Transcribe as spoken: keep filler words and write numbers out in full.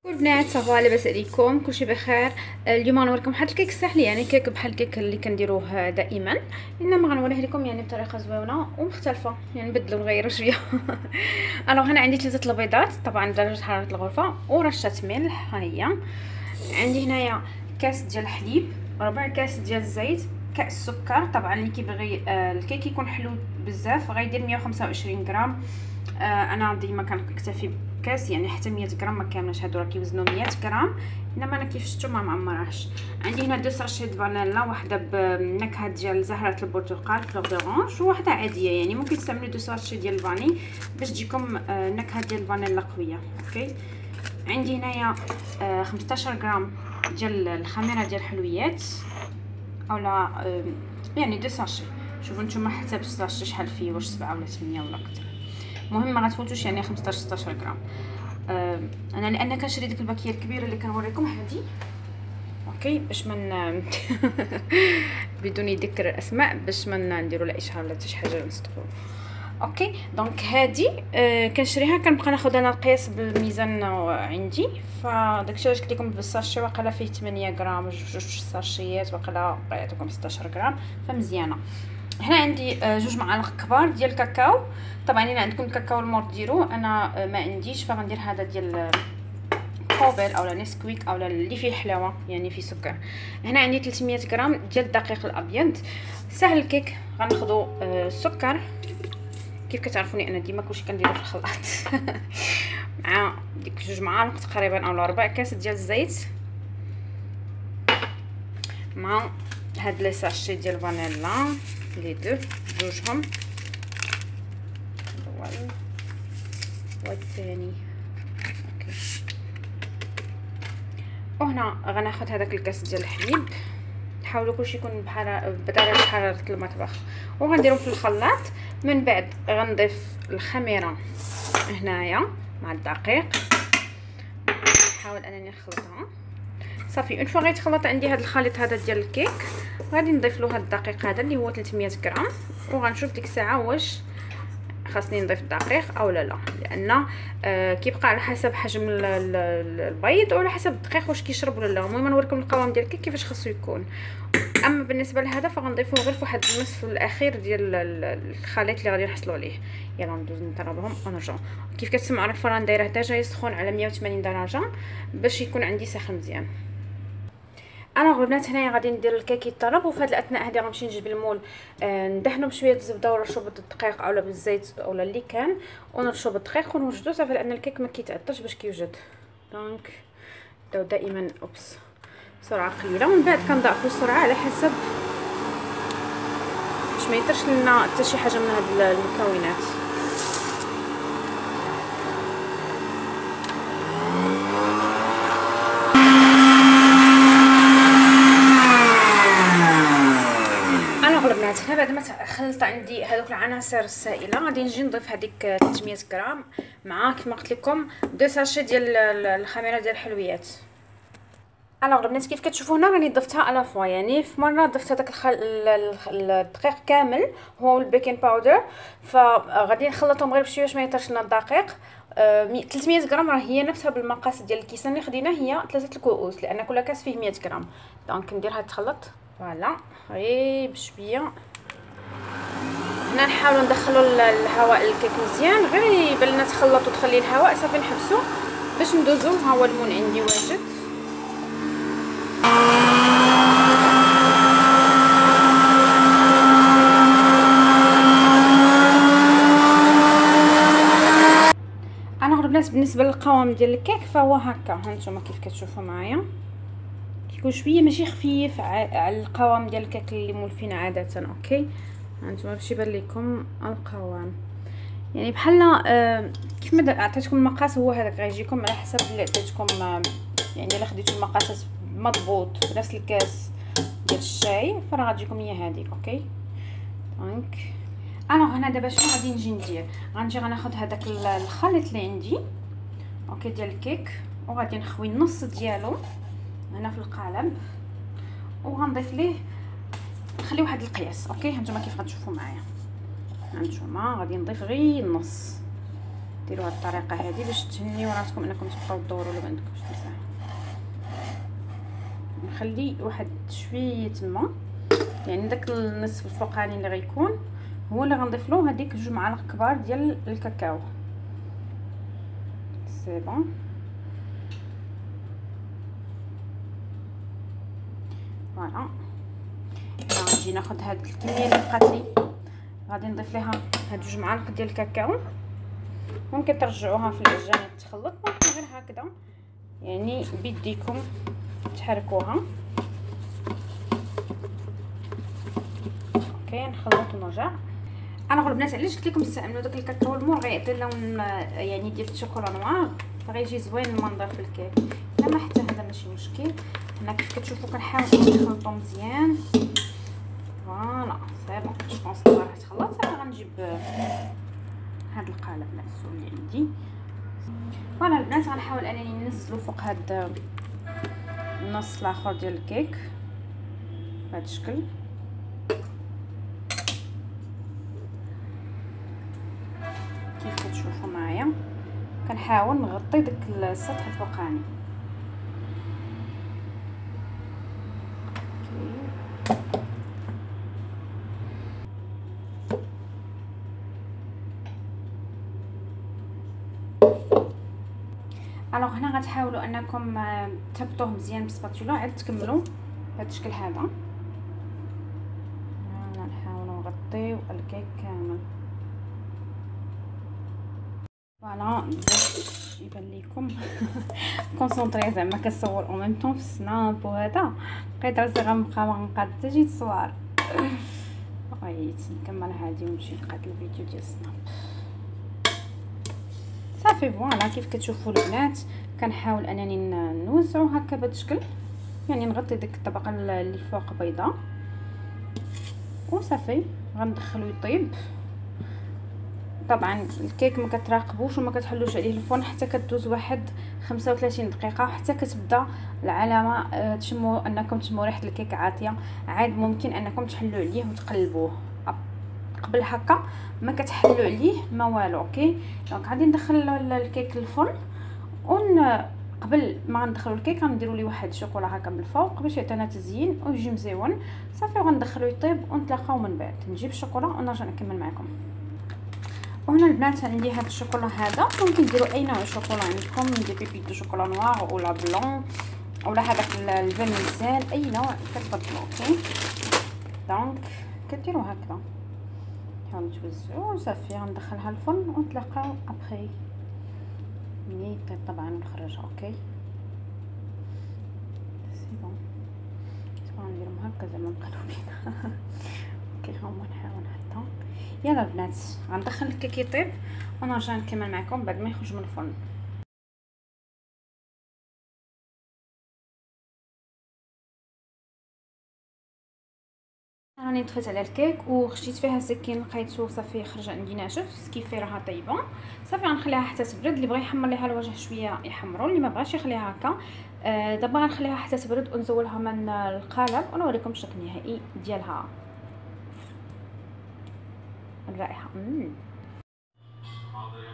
البنات صافا لاباس عليكم؟ كلشي بخير. اليوم غنوريكم واحد الكيك ساهل، يعني كيك بحال الكيك اللي كنديروه دائما، انما غنوريه لكم يعني بطريقه زوينه ومختلفه، يعني نبدلو نغيروا شويه. انا هنا عندي ثلاثه البيضات طبعا بدرجه حراره الغرفه ورشه ملح. ها هي عندي هنايا كاس ديال الحليب، ربع كاس ديال الزيت، كاس سكر. طبعا اللي كيبغي آه الكيك يكون حلو بزاف غيدير مية وخمسة وعشرين غرام. آه انا ديما كنكتفي كاس، يعني حتى مية غرام ما كاملش، هادو راه كيوزنوا مية غرام، انما انا كيف شفتوا ما معمراش. عندي هنا دو ساشي د فانيلا، واحده بنكهه ديال زهره البرتقال فلور دورانج، وواحده عاديه، يعني ممكن تستعملوا دو ساشي ديال الفاني باش تجيكم النكهه ديال الفانيلا قويه. اوكي عندي هنايا آه خمسطاش غرام ديال الخميره ديال الحلويات، اولا آه يعني دو ساشي. شوفوا نتوما حتى بالساشي شحال فيه، واش سبعة ولا ثمانية ولا اكثر. المهم ما غتفوتوش يعني خمسطاش ستطاش غرام. آه انا لان كنشري ديك الباكيه الكبيره اللي كنوريكم هذه، اوكي، باش من بدون ذكر الاسماء، باش ما نديروا لا اشهار ولا حتى شي حاجه نصدقوا. اوكي دونك هذه آه كنشريها، كنبقى ناخذ انا القياس بالميزان عندي، فداكشي علاش قلت لكم بالساشي واقيلا فيه ثمانية غرام، جوج ساشيات واقيلا عطيتكم ستطاش غرام، فمزيانه. هنا عندي جوج معالق كبار ديال الكاكاو. طبعا الا عندكم الكاكاو المور ديروه، انا ما عنديش فغندير هذا ديال كوبل اولا نسكويك اولا اللي فيه حلاوه يعني فيه سكر. هنا عندي ثلاثمية غرام ديال الدقيق الابيض. سهل الكيك، غناخذوا السكر كيف كتعرفوني انا ديما كلشي كنديرو في الخلاط مع ديك جوج معالق تقريبا اولا ربع كاس ديال الزيت، مع هاد لي ساشي ديال فانيلا لي دو جوجهم الاول والثاني. اوكي وهنا غناخذ هذاك الكاس ديال الحليب، حاولوا كلشي يكون بحال بدرجه حراره المطبخ، وغنديرهم في الخلاط. من بعد غنضيف الخميره هنايا مع الدقيق، نحاول انني نخلطها صافي. اون فوا غيتخلط عندي هذا الخليط هذا ديال الكيك، غادي نضيف له هذا الدقيق هذا اللي هو ثلاثمية غرام، وغنشوف ديك الساعه واش خاصني نضيف الدقيق او لا لا، لان آه كيبقى على حسب حجم البيض وعلى حسب الدقيق واش كيشرب ولا لا. المهم نوريكم القوام ديال الكيك كيفاش خاصو يكون. اما بالنسبه لهذا فغنضيفوه غير في واحد النصف الاخير ديال الخليط اللي غادي نحصلوا عليه. يلا ندوز نضربهم ونرجعوا. كيف كتسمعوا الفران دايره حتى جاي سخون على مية وثمانين درجه باش يكون عندي ساخن مزيان. انا البنات هنايا غادي ندير الكيك يطرب، وفي هذه الاثناء هذه غنمشي نجيب المول آه ندهنو بشويه الزبده ونرشو بالدقيق اولا بالزيت اولا اللي كان، ونرشو بالدقيق ونوجدو صافي، لان الكيك ما كيتعطش باش كيوجد. دونك نبداو دائما اوبس سرعه قليله، ومن بعد كنضاعفوا السرعه على حسب باش ما يطرش لنا حتى شي حاجه من هاد المكونات. هنا بعد ما خلطت عندي هذوك العناصر السائله، غادي نجي نضيف هذيك ثلاثمية غرام مع كما قلت لكم دو ساشي ديال الخميره ديال الحلويات. انا البنات كيف كتشوفوا هنا راني ضفتها على فوا، يعني في مره ضفت هذاك الخل... الدقيق كامل هو البيكين باودر، فغادي نخلطهم غير بشويه باش ما يطرش لنا الدقيق. آه ثلاثمية غرام راه هي نفسها بالمقاس ديال الكيسان اللي خدينا، هي ثلاثه الكؤوس، لان كل كاس فيه مية غرام. دونك ندير هاد الخلط فوالا غير بشويه. هنا نحاولوا ندخلوا الهواء للكيك مزيان، غير يبان لنا تخلط وتخلي الهواء صافي نحبسوا باش ندوزو. ها هو المون عندي واجد. انا البنات بالنسبه للقوام ديال الكيك فهو هكا، ها نتوما كيف كتشوفوا معايا كيكون شويه ماشي خفيف على القوام ديال الكيك اللي مولفين عاده. اوكي هانتوما باش يبان لكم القوام، يعني بحال آه كيف ما عطيتكم المقاس هو هذاك غيجيكم على حسب اللي عطيتكم. آه يعني الا خديتو المقاسات مضبوط بنفس الكاس ديال الشاي فراه غتجيكم هي هذيك. اوكي دونك انا هنا دابا شنو غادي نجي ندير، غنجي غناخذ هذاك الخليط اللي عندي اوكي ديال الكيك، وغادي نخوي النص ديالو هنا في القالب، وغنضيف ليه نخلي واحد القياس. اوكي هانتوما كيف غتشوفوا معايا، هانتوما غادي نضيف غير النص ديروا هاد الطريقه هذه باش تهنيو راسكم انكم تبقاو تدوروا، ولا ما عندكمش مساحه. نخلي واحد شويه تما، يعني داك النصف الفوقاني اللي غيكون هو اللي غنضيف له هذيك جوج معالق كبار ديال الكاكاو. سي بون. فوالا غنجي ناخذ هاد الكميه اللي بقات لي، غادي نضيف ليها هاد جوج معالق ديال الكاكاو. ممكن ترجعوها في العجانه تخلط، ممكن غير هكذا يعني بيديكم تحركوها. اوكي نخلط ونرجع. انا البنات علاش قلت لكم استعملوا داك الكاكاو المور، غيعطي لون يعني ديال الشوكولا نوار، فغيجي زوين المنظر في الكيك. لا حتى هذا ماشي مشكل. هنا كيف كتشوفوا كنحاول نخلطو مزيان. فوالا سي بون. جو بونس دابا راه تخلط. انا غنجيب هاد القالب نفسه اللي عندي. فوالا البنات غنحاول انني ننزلو فوق هاد النص الاخر ديال الكيك بهذا الشكل. كيف كتشوفوا معايا كنحاول نغطي داك السطح الفوقاني. الوغ هنا غتحاولوا انكم تهبطوه مزيان بالسباتولا عاد تكملوا بهذا الشكل هذا. انا نحاولوا نغطيو الكيك كامل. فوالا باش يبان لكم كونسونطري زعما كنصور او ميم طون في السناب وهذا، بقيت راسي غنبقى ما غنقاد حتى شي تصوير. بغيت نكمل هذه ونمشي نقاد الفيديو ديال السناب. صافي فوالا كيف كتشوفوا البنات كنحاول انني نوزعو هكا بهذا الشكل، يعني نغطي ديك الطبقه اللي فوق بيضاء وصافي غندخلو يطيب. طبعا الكيك ما كتراقبوش وما كتحلوش عليه الفرن حتى كدوز واحد خمسة وثلاثين دقيقه، حتى كتبدا العلامه تشموا انكم تشموا ريحه الكيك عاطيه. عاد ممكن انكم تحلوا عليه وتقلبوه. قبل هكا ما كتحلوا عليه ما والو. اوكي دونك غادي ندخل الكيك للفرن، ون قبل ما ندخلوا الكيك غنديروا ليه واحد الشوكولا هكا بالفوق باش يعطينا تزيين ويجي مزيون. صافي وغندخلو يطيب ونتلاقاو من بعد. نجيب الشوكولا ونرجع نكمل معكم. وهنا البنات عندي هذا الشوكولا هذا، ممكن ديروا اي نوع شوكولا عندكم، دي بيبي دو شوكولا نوار ولا بلون ولا هذاك الفانيسال، اي نوع كتفضلوا. اوكي دونك كديروا هكذا حاولوا توزعوا صافي. غندخلها الفرن ونتلاقاو ابري ملي يطيب طبعا ونخرجها. اوكي سي بون. طبعا نديرهم هكا زعما مقلوبين. اوكي هما نحاول حتى. يلا البنات غندخل الكيك يطيب ونرجع نكمل معكم بعد ما يخرج من الفرن. راني طفيت على الكيك وخشيت فيها سكين لقيتو صافي خرج عندي ناشف، كيفي راها طيبه. صافي غنخليها حتى تبرد. اللي بغى يحمر ليها الوجه شويه يحمروا، اللي ما بغاش يخليها هكا. آه دابا غنخليها حتى تبرد ونزولها من القالب ونوريكم الشكل النهائي ديالها. الرائحه